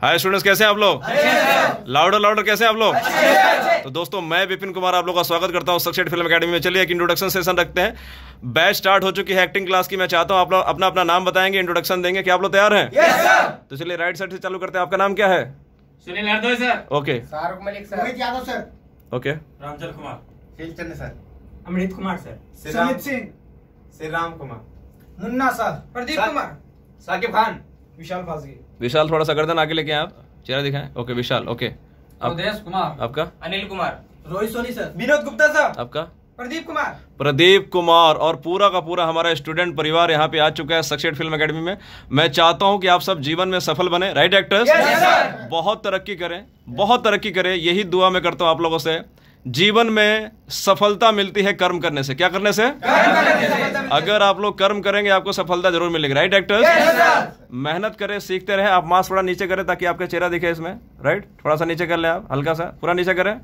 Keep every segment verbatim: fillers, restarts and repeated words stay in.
Hi students, कैसे हैं आप लोग? लाउडर लाउडर कैसे हैं आप लोग? तो दोस्तों, मैं विपिन कुमार आप लोगों का स्वागत करता हूं सक्सेड फिल्म एकेडमी में। चलिए एक इंट्रोडक्शन सेशन रखते हैं। बैच स्टार्ट हो चुकी है एक्टिंग क्लास की। मैं चाहता हूं आप लोग अपना अपना नाम बताएंगे, इंट्रोडक्शन देंगे। क्या आप लोग तैयार हैं? Yes sir. तो चलिए राइट साइड से चालू करते हैं। आपका नाम क्या है? Sunil Hardoi sir. Okay. Shahrukh Malik sir. Rohit Yadav sir. Okay. Ramchandra Kumar. Sheelchand sir. Amrit Kumar sir. Sumit Singh. Shri Ram Kumar. Munna sir. Pradeep Kumar. Saqib Khan. Vishal Fajgi. Vishal, थोड़ा सा गर्दन आगे लेके आए आप, चेहरा दिखाएं। ओके विशाल। ओके। उदेश कुमार। आपका? अनिल कुमार। रोहित सोनी सर। विनोद गुप्ता सर। आपका? प्रदीप कुमार। प्रदीप कुमार। और पूरा का पूरा हमारा स्टूडेंट परिवार यहाँ पे आ चुका है सक्सेड फिल्म एकेडमी में। मैं चाहता हूँ कि आप सब जीवन में सफल बने, राइट एक्टर्स? yes, sir. बहुत तरक्की करें, बहुत तरक्की करें, यही दुआ मैं करता हूँ आप लोगों से। जीवन में सफलता मिलती है कर्म करने से। क्या करने से? अगर आप लोग कर्म करेंगे आपको सफलता जरूर मिलेगी, राइट एक्टर्स? yes, मेहनत करें, सीखते रहे। आप मास्क थोड़ा नीचे करें ताकि आपका चेहरा दिखे इसमें, राइट? थोड़ा सा नीचे कर लें आप, हल्का सा, पूरा नीचे करें।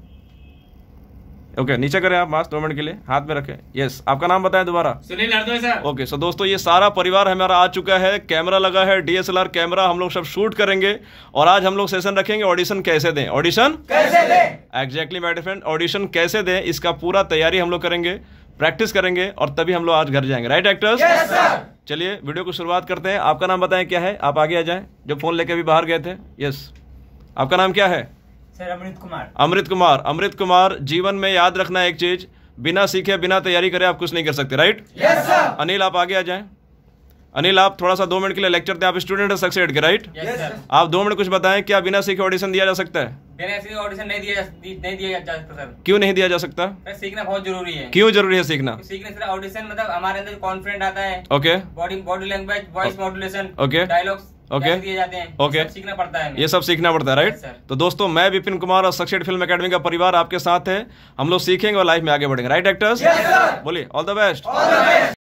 ओके okay, नीचे करें आप मास्क, दो मिनट के लिए हाथ में रखें। यस, आपका नाम बताएं दोबारा। Sunil Hardoi sir. Okay so दोस्तों, ये सारा परिवार हमारा आ चुका है। कैमरा लगा है, डीएसएलआर कैमरा, हम लोग सब शूट करेंगे। और आज हम लोग सेशन रखेंगे ऑडिशन कैसे दें। ऑडिशन कैसे दें? Exactly my dear friend, audition कैसे दें इसका पूरा तैयारी हम लोग करेंगे, प्रैक्टिस करेंगे और तभी हम लोग आज घर जाएंगे, राइट एक्टर्स? Yes sir. चलिए वीडियो को शुरुआत करते हैं। आपका नाम बताएं क्या है? आप आगे आ जाएं, जो फोन लेके अभी बाहर गए थे। यस, आपका नाम क्या है? सर अमृत कुमार। अमृत कुमार। अमृत कुमार, जीवन में याद रखना एक चीज, बिना सीखे बिना तैयारी करे आप कुछ नहीं कर सकते, राइट? Yes sir. अनिल आप आगे आ जाएं। अनिल आप थोड़ा सा दो मिनट के लिए लेक्चर दें। आप स्टूडेंट है सक्सेड के, राइट? Yes sir. आप दो मिनट कुछ बताएं, क्या बिना सीखे ऑडिशन दिया जा सकता है? बिना सीखे ऑडिशन नहीं दिया जा- नहीं दिया जा सकता सर। क्यों नहीं दिया जा सकता? सर सीखना बहुत जरूरी है। क्यों जरूरी है सीखना? सीखने से ऑडिशन मतलब हमारे अंदर कॉन्फिडेंट आता है। Okay body body language, voice modulation, Okay. Dialogues Okay. दिए जाते हैं। Okay. ये सब सीखना पड़ता है हमें। ये सब सीखना पड़ता है, राइट? Yes, sir. तो दोस्तों, मैं विपिन कुमार और सक्सेड फिल्म एकेडमी का परिवार आपके साथ है। हम लोग सीखेंगे और लाइफ में आगे बढ़ेंगे, राइट एक्टर्स? Yes, sir. बोलिए all the best. All the best.